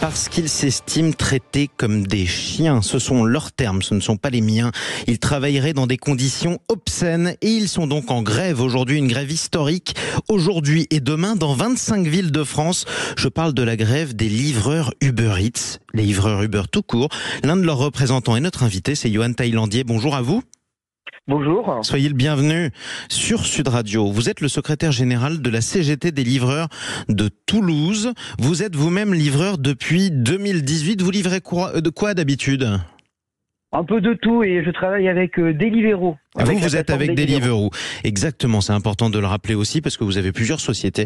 Parce qu'ils s'estiment traités comme des chiens. Ce sont leurs termes, ce ne sont pas les miens. Ils travailleraient dans des conditions obscènes et ils sont donc en grève aujourd'hui, une grève historique. Aujourd'hui et demain, dans 25 villes de France, je parle de la grève des livreurs Uber Eats, les livreurs Uber tout court. L'un de leurs représentants est notre invité, c'est Johan Thaïlandier. Bonjour à vous. Bonjour. Soyez le bienvenu sur Sud Radio. Vous êtes le secrétaire général de la CGT des livreurs de Toulouse. Vous êtes vous-même livreur depuis 2018. Vous livrez quoi d'habitude ? Un peu de tout et je travaille avec Deliveroo. Vous êtes avec Deliveroo. Exactement, c'est important de le rappeler aussi parce que vous avez plusieurs sociétés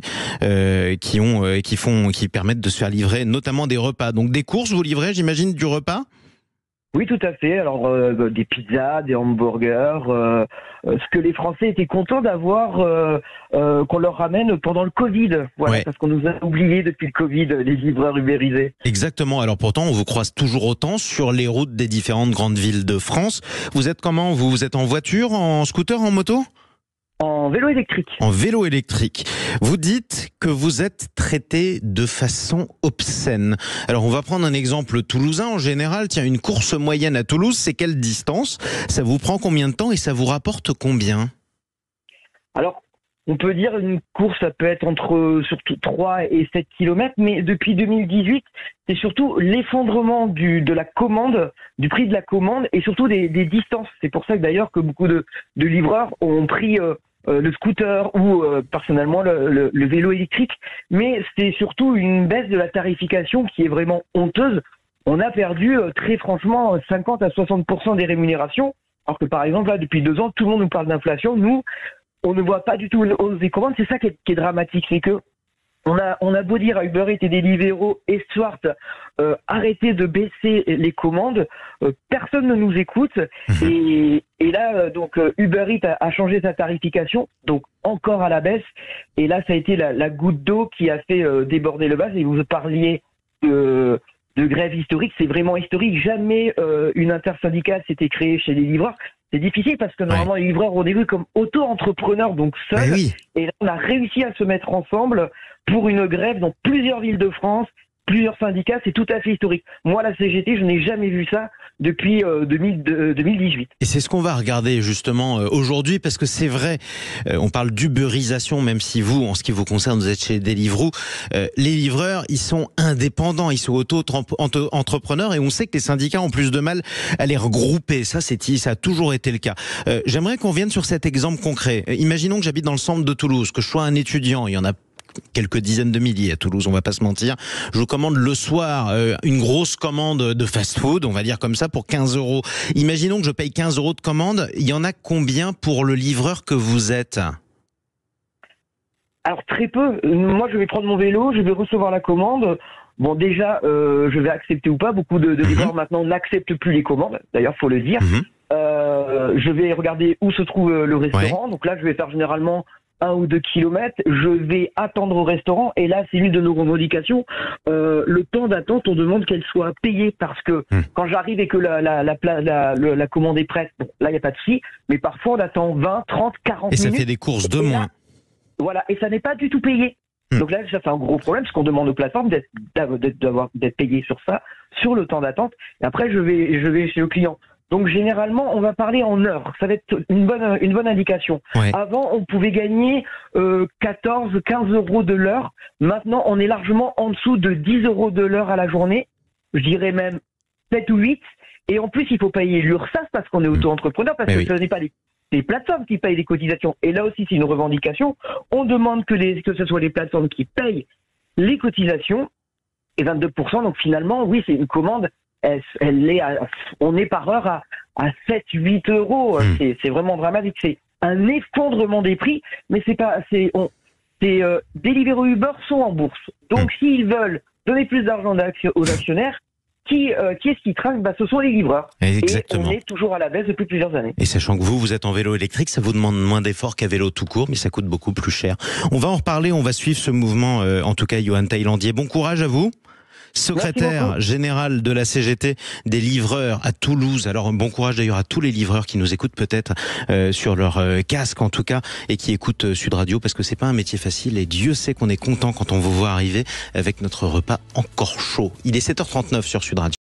qui permettent de se faire livrer notamment des repas. Donc des courses, vous livrez, j'imagine, du repas ? Oui, tout à fait. Alors, des pizzas, des hamburgers, ce que les Français étaient contents d'avoir, qu'on leur ramène pendant le Covid. Voilà, ouais. Parce qu'on nous a oubliés depuis le Covid, les livreurs ubérisés. Exactement. Alors pourtant, on vous croise toujours autant sur les routes des différentes grandes villes de France. Vous êtes comment ? Vous êtes en voiture, en scooter, en moto ? En vélo électrique. En vélo électrique. Vous dites que vous êtes traité de façon obscène. Alors on va prendre un exemple toulousain en général. Tiens, une course moyenne à Toulouse, c'est quelle distance ? Ça vous prend combien de temps et ça vous rapporte combien ? Alors, on peut dire une course, ça peut être entre surtout 3 et 7 km, mais depuis 2018, c'est surtout l'effondrement de la commande, du prix de la commande et surtout des distances. C'est pour ça que d'ailleurs que beaucoup de livreurs ont pris le scooter ou personnellement le vélo électrique, mais c'est surtout une baisse de la tarification qui est vraiment honteuse. On a perdu très franchement 50 à 60% des rémunérations, alors que par exemple là depuis 2 ans tout le monde nous parle d'inflation. Nous, on ne voit pas du tout une hausse des commandes. C'est ça qui est dramatique, c'est que on a beau dire à Uber Eats et Deliveroo et Swart arrêtez de baisser les commandes, personne ne nous écoute. Et là, donc Uber Eats a changé sa tarification, donc encore à la baisse. Et là, ça a été la goutte d'eau qui a fait déborder le vase. Et vous parliez de grève historique, c'est vraiment historique. Jamais une intersyndicale s'était créée chez les livreurs. C'est difficile parce que normalement les livreurs ont des vues comme auto-entrepreneurs, donc seuls. Oui. Et là, on a réussi à se mettre ensemble pour une grève dans plusieurs villes de France, plusieurs syndicats. C'est tout à fait historique. Moi, la CGT, je n'ai jamais vu ça depuis 2018. Et c'est ce qu'on va regarder justement aujourd'hui, parce que c'est vrai, on parle d'uberisation, même si vous, en ce qui vous concerne, vous êtes chez Deliveroo. Les livreurs, ils sont indépendants, ils sont auto-entrepreneurs, et on sait que les syndicats ont plus de mal à les regrouper. Ça a toujours été le cas. J'aimerais qu'on vienne sur cet exemple concret. Imaginons que j'habite dans le centre de Toulouse, que je sois un étudiant, il y en a quelques dizaines de milliers à Toulouse, on va pas se mentir. Je vous commande le soir une grosse commande de fast-food, on va dire comme ça, pour 15 €. Imaginons que je paye 15 € de commande. Il y en a combien pour le livreur que vous êtes ? Alors très peu. Moi, je vais prendre mon vélo, je vais recevoir la commande. Bon, déjà, je vais accepter ou pas. Beaucoup de livreurs maintenant n'acceptent plus les commandes. D'ailleurs, faut le dire. Je vais regarder où se trouve le restaurant. Donc là, je vais faire généralement 1 ou 2 kilomètres, je vais attendre au restaurant et là c'est l'une de nos revendications. Le temps d'attente, on demande qu'elle soit payée parce que quand j'arrive et que la commande est prête, bon, là il n'y a pas de souci, mais parfois on attend 20, 30, 40 minutes. Et ça fait des courses de moins. Voilà, et ça n'est pas du tout payé. Donc là ça fait un gros problème parce qu'on demande aux plateformes d'être payées sur ça, sur le temps d'attente. Et après je vais chez le client. Donc généralement, on va parler en heures. Ça va être une bonne indication. Ouais. Avant, on pouvait gagner 14, 15 € de l'heure. Maintenant, on est largement en dessous de 10 € de l'heure à la journée. Je dirais même 7 ou 8. Et en plus, il faut payer l'URSSAF parce qu'on est auto-entrepreneur, parce que ce n'est pas les plateformes qui payent les cotisations. Et là aussi, c'est une revendication. On demande que ce soit les plateformes qui payent les cotisations. Et 22%, donc finalement, oui, c'est une commande. On est par heure à 7-8 €. C'est vraiment dramatique. C'est un effondrement des prix, mais Deliveroo Uber sont en bourse. Donc s'ils veulent donner plus d'argent aux actionnaires, qui est-ce qui trinque ? Ce sont les livreurs. Exactement. Et on est toujours à la baisse depuis plusieurs années. Et sachant que vous êtes en vélo électrique, ça vous demande moins d'efforts qu'à vélo tout court, mais ça coûte beaucoup plus cher. On va en reparler, on va suivre ce mouvement, en tout cas Johan Thaïlandier. Bon courage à vous. secrétaire général de la CGT des livreurs à Toulouse. Alors bon courage d'ailleurs à tous les livreurs qui nous écoutent peut-être sur leur casque en tout cas et qui écoutent Sud Radio, parce que c'est pas un métier facile et Dieu sait qu'on est content quand on vous voit arriver avec notre repas encore chaud. Il est 7h39 sur Sud Radio.